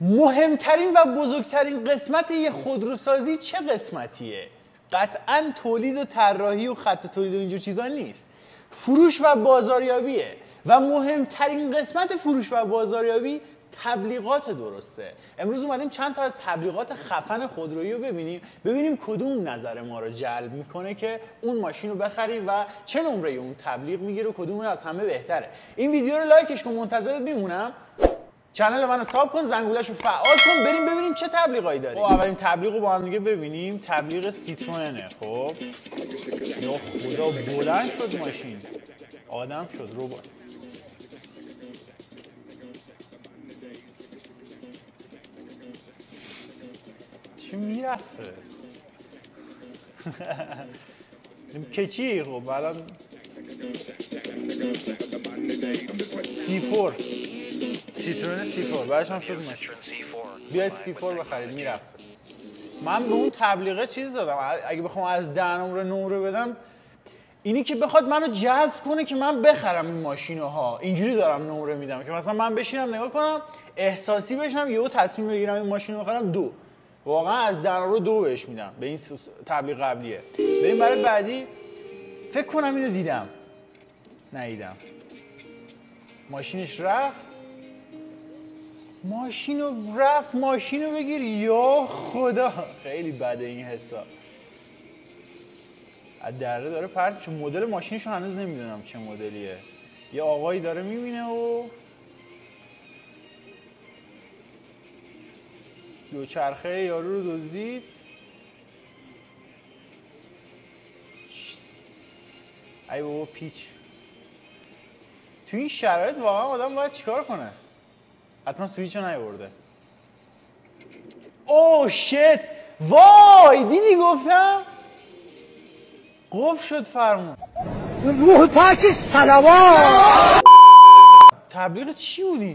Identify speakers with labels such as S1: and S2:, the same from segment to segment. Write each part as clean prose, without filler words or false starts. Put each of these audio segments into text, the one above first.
S1: مهمترین و بزرگترین قسمت یه خودروسازی چه قسمتیه؟ قطعاً تولید و طراحی و خط تولید و اینجور چیزا نیست. فروش و بازاریابیه و مهمترین قسمت فروش و بازاریابی تبلیغات درسته. امروز اومدیم چند تا از تبلیغات خفن خودرویی رو ببینیم کدوم نظر ما رو جلب میکنه که اون ماشین رو بخریم و چه نمره اون تبلیغ میگیره و کدوم از همه بهتره. این ویدیو رو لایکش کن، منتظرت میمونم. چنل منو ساب کن، زنگولش رو فعال کن، بریم ببینیم چه تبلیغایی داریم. خب اولین تبلیغ رو با هم دیگه ببینیم. تبلیغ سیتروئنه. خب یا خدا بلند شد ماشین، آدم شد ربات. چی میرسه؟ کچی خب الان C4 سیتروئن C4 بعدش هم شد ماشین. بیاید C4 بخرید، میرقصه. من به اون تبلیغه چیز دادم. اگه بخوام از 10 نمره بدم، اینی که بخواد منو جذب کنه که من بخرم این ماشینو ها، اینجوری دارم نمره میدم که مثلا من بشینم نگاه کنم احساسی بشم یهو تصمیم بگیرم این ماشینو بخرم. 2 واقعا از 10 نمره 2 بهش میدم. به این تبلیغ قبلیه. بریم برای بعدی. فکر کنم اینو دیدم، ندیدم. ماشینش رفت، ماشینو بگیر. یا خدا خیلی بده این حسا. از دره داره پرت. چون مدل ماشینشو هنوز نمیدونم چه مدلیه. یه آقایی داره میبینه و دوچرخه یارو رو دزدید. ای بابا پیچ. تو این شرایط واقعا آدم باید چیکار کنه؟ حتما سویچ رو نیورده. اوه شت، وای دیدی گفتم قفل شد فرمون.
S2: روح پاک صلوات.
S1: تبلیغ چی بودی؟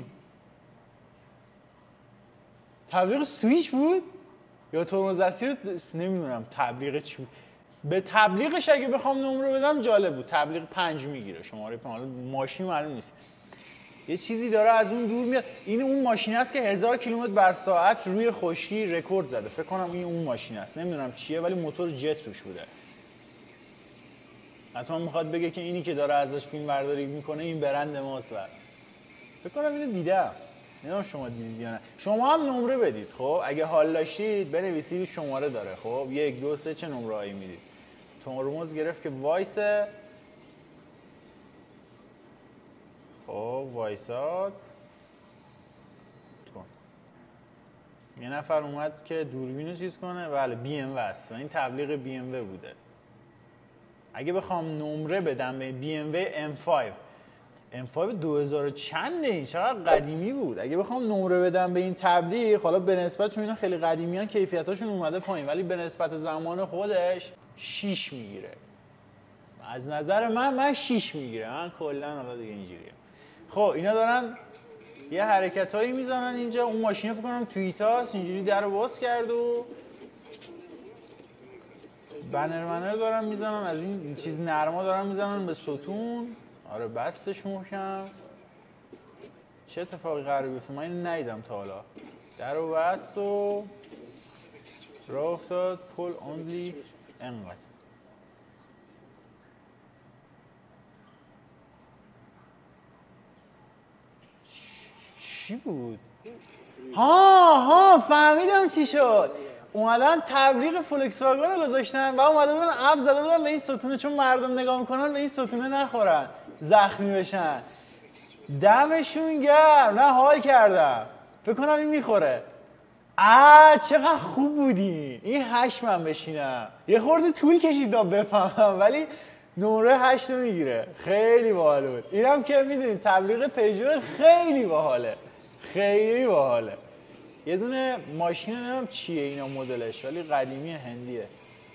S1: تبلیغ سویچ بود یا ترمز دستی رو نمیدونم تبلیغ چی بود. به تبلیغش اگه بخوام نمره بدم جالب بود. تبلیغ 5 میگیره، شماره 5. ماشین معلوم نیست، یه چیزی داره از اون دور میاد. این اون ماشین است که 1000 کیلومتر بر ساعت روی خشکی رکورد زده. فکر کنم این اون ماشین است، نمیدونم چیه ولی موتور جت روش بوده. حتما میخواد بگه که اینی که داره ازش فیلم برداری میکنه این برند ماست. فکر کنم اینو دیدم، نمیدونم شما دیدید یا نه. شما هم نمره بدید. خب اگه حال داشتید بنویسید شماره داره. خب 1 2 3 چه نمره‌ای میدید؟ ترمز گرفت که وایسه. خب وایساد. یه نفر اومد که دوربینو چیز کنه. بله بی ام و است. این تبلیغ بی ام و بوده. اگه بخوام نمره بدم به بی ام و M5 2000 چنده، این چقدر قدیمی بود. اگه بخوام نمره بدم به این تبلیغ، حالا به نسبت چون اینا خیلی قدیمیان کیفیتاشون اومده پایین، ولی به نسبت زمان خودش 6 میگیره. از نظر من 6 میگیره. من کلا حالا دیگه اینجوریه. خب اینا دارن یه حرکتایی میزنن اینجا. اون ماشین فکر کنم توییتاست، اینجوری درو باز کرد و بنر دارن میزنن. از این چیز نرما دارن میزنن به ستون. آره بستش محکم. چه اتفاقی قراره بیفته؟ من اینو ندیدم تا حالا. درو بست و راه افتاد. پول اوندلی انقدر. چی بود؟ ها فهمیدم چی شد. اومدن تبلیغ فولکس واگن رو گذاشتن و اومده بودن اپ زده بودن به این ستونه، چون مردم نگاه میکنن به این ستونه نخورن زخمی بشن. دمشون گرم. نه حال کردم. فکر کنم این میخوره. چقدر خوب بودی. این 8 من بشینم. یه خورده طول کشید تا بفهمم ولی نمره 8 میگیره. خیلی باحال بود. اینم که میدونید تبلیغ پژو خیلی باحاله. خیلی باحاله. یه دونه ماشین نمیدونم چیه اینا مدلش ولی قدیمی هندیه.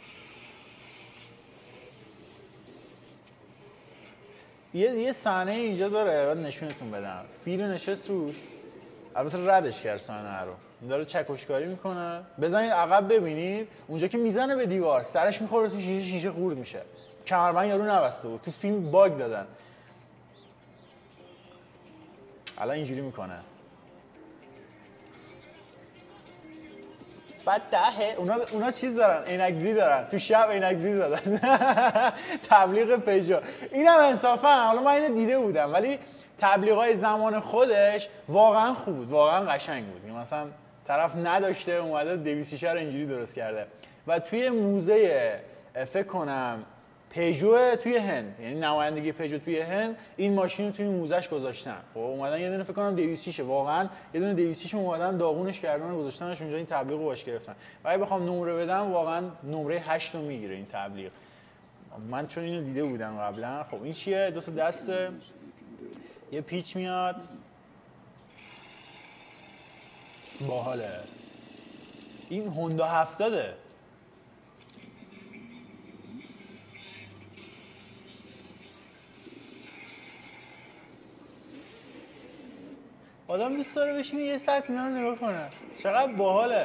S1: یه صحنه اینجا داره بعد نشونتون بدم. فیل نشست روش، البته ردش کرد صحنه رو. داره چکشکاری میکنه. بزنید عقب ببینید اونجا که میزنه به دیوار سرش میخوره تو شیشه خورد میشه. کمربند یارو نبسته بود. تو فیلم باگ دادن. الان اینجوری میکنه. بعد 10 اونا چیز دارن، عینک دیدی دارن، تو شب عینک دیدی دادن. تبلیغ پژو. اینم انصافا حالا من اینو دیده بودم ولی تبلیغای زمان خودش واقعا خوب بود، واقعا قشنگ بود. مثلا طرف نداشته اومده 206 رو اینجوری درست کرده. و توی موزه فکر کنم پژو توی هند، یعنی نمایندگی پژو توی هند این ماشین رو توی موزهش گذاشتن. خب اومدن یه دونه فکر کنم 206 واقعا یه دونه 206 اومدن داغونش کردن و گذاشتنش اونجا، این تبلیغ رو باش گرفتن. و اگه بخوام نمره بدم واقعا نمره 8 رو میگیره این تبلیغ. من چون اینو دیده بودم قبلا. خب این چیه؟ دو تا دسته، یه پیچ میاد، باحاله. این هوندا 70 آدم دوست داره بشینه یه ساعت اینا رو نگاه کنه. چقدر باحاله.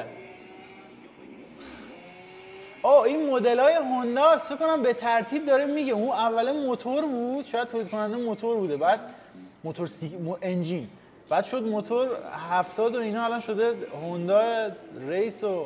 S1: این مدل‌های هوندا فکر کنم به ترتیب داره میگه. اون اول موتور بود، شاید تولید کننده موتور بوده، بعد موتور انجین، بعد شد موتور 70 و اینا، الان شده هوندا ریس و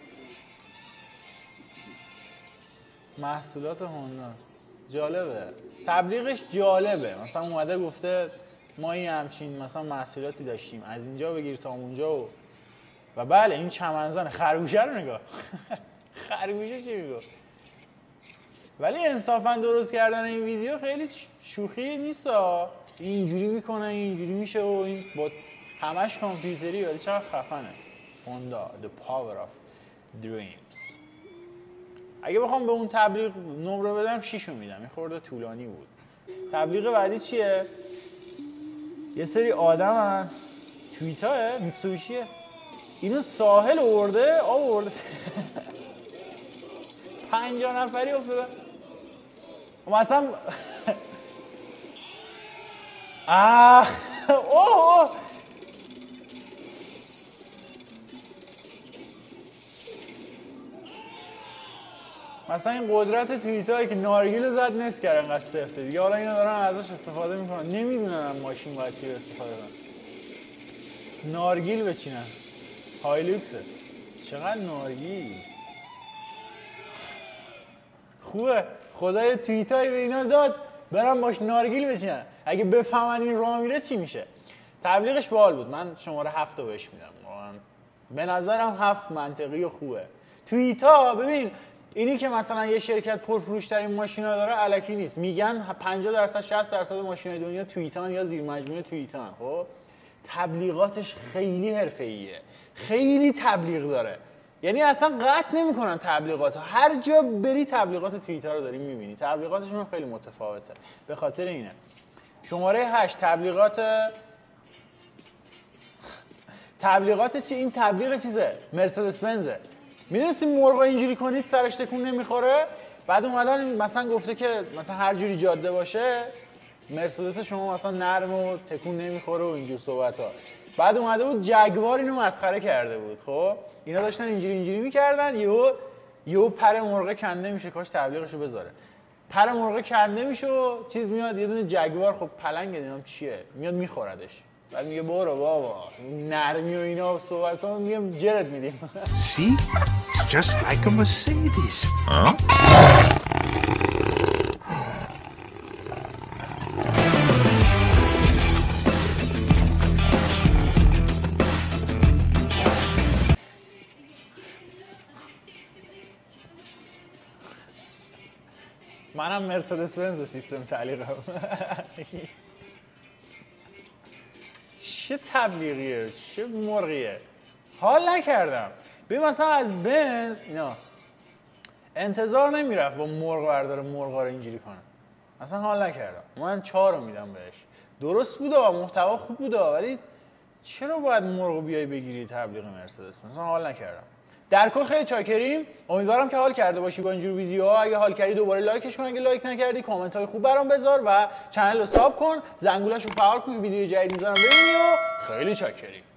S1: محصولات هوندا. جالبه، تبلیغش جالبه. مثلا اومده گفته ما این همچین مثلا محصولاتی داشتیم، از اینجا بگیر تا اونجا و بله این چمنزن. خرگوشه رو نگاه. خرگوشه چی میگه؟ ولی انصافا درست کردن این ویدیو خیلی شوخی نیست. اینجوری میکنه، اینجوری میشه و این با همش کامپیوتری، ولی چقدر خفنه. هوندا The Power of Dreams. اگه بخوام به اون تبلیغ نمره بدم 6 رو میدم، این خورده طولانی بود. تبلیغ بعدی چیه؟ یه سری آدمن، توییتاه میتسوبیشیه، اینو ساحل آورده 50 نفری افتادن. مثلا اوه مثلا این قدرت توییتایی که نارگیل رو زد نصف کردن انقدر سفته دیگه. حالا اینا دارن ازش استفاده میکنن، نمیدونن ماشین باید چی رو استفاده کنن. نارگیل بچینن، هایلوکسه. چقدر نارگیل خوبه. خدای توییتایی به اینا داد برن باش نارگیل بچینن. اگه بفهمن این راه میره چی میشه؟ تبلیغش باحال بود. من شماره 7 رو بهش میدم. به نظرم 7 منطقی و خوبه. توییتا ببین اینی که مثلا یه شرکت پرفروش‌ترین ماشینا داره الکی نیست. میگن 50% 60% ماشینای دنیا توییتان یا زیر مجموعه توییتان. خب تبلیغاتش خیلی حرفه‌ایه، خیلی تبلیغ داره. یعنی اصلا قطع نمی‌کنن تبلیغات. هر جا بری تبلیغات توییتر رو داریم می‌بینی. تبلیغاتشون خیلی متفاوته. به خاطر اینه. شماره 8 تبلیغات چی؟ این تبلیغ چیزه، مرسدس بنزه. میدونستی مرغا اینجوری کنید سرش تکون نمیخوره؟ بعد اومدن مثلا گفته که مثلا هر جوری جاده باشه مرسدس شما مثلا نرم و تکون نمیخوره و اینجور صحبت ها. بعد اومده بود جگوار اینو مسخره کرده بود. خب اینا داشتن اینجوری میکردن، یهو پر مرغ کنده میشه. کاش تبلیغشو بذاره. پر مرغ کنده میشه و چیز میاد، یه دونه جگوار، خب پلنگ نمیدونم چیه، میاد میخوردش. بعد میگه برو بابا نرمی و اینا صحبت ها، میگم جرت میدیم.
S3: See? It's just like a Mercedes. Huh?
S1: منم مرسدس بنز سیستم تعلیقم. چه تبلیغیه، چه مرغیه. حال نکردم. ببین مثلا از بنز اینا انتظار نمیرفت با مرغ برداره مرغا رو اینجوری کنه. اصلا حال نکردم. من 4 رو میدم بهش. درست بوده، محتوا خوب بوده، ولی چرا باید مرغ بیای بگیری تبلیغ مرسدس؟ مثلا حال نکردم. در کل خیلی چاکریم. امیدوارم که حال کرده باشی با اینجور ویدیوها. اگه حال کردی دوباره لایکش کن، اگه لایک نکردی کامنت های خوب برام بذار و کانال رو ساب کن، زنگوله‌شو فعال کن که ویدیو جدید میذارم ببینی و خیلی چاکریم.